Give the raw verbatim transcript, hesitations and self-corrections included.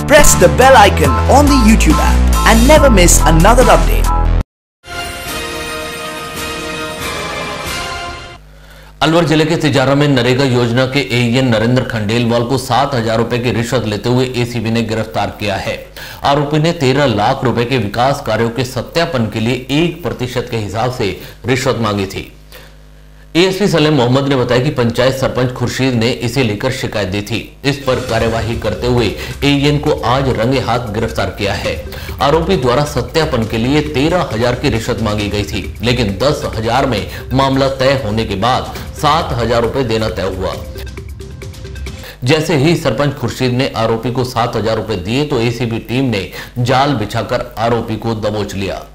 Press the bell icon on the YouTube app and never miss another update. Alwar जिले के तिजारा में नरेगा योजना के एईएन नरेंद्र खंडेलवाल को सात हजार रुपए की रिश्वत लेते हुए एसीबी ने गिरफ्तार किया है। आरोपी ने तेरह लाख रुपए के विकास कार्यों के सत्यापन के लिए एक प्रतिशत के हिसाब से रिश्वत मांगी थी। एएसपी सलेम मोहम्मद ने बताया कि पंचायत सरपंच खुर्शीद ने इसे लेकर शिकायत दी थी। इस पर कार्यवाही करते हुए एईएन को आज रंगे हाथ गिरफ्तार किया है। आरोपी द्वारा सत्यापन के लिए तेरह हजार की रिश्वत मांगी गई थी, लेकिन दस हजार में मामला तय होने के बाद सात हजार रुपए देना तय हुआ। जैसे ही सरपंच खुर्शीद ने आरोपी को सात हजार रुपए दिए तो एसीबी टीम ने जाल बिछाकर आरोपी को दबोच लिया।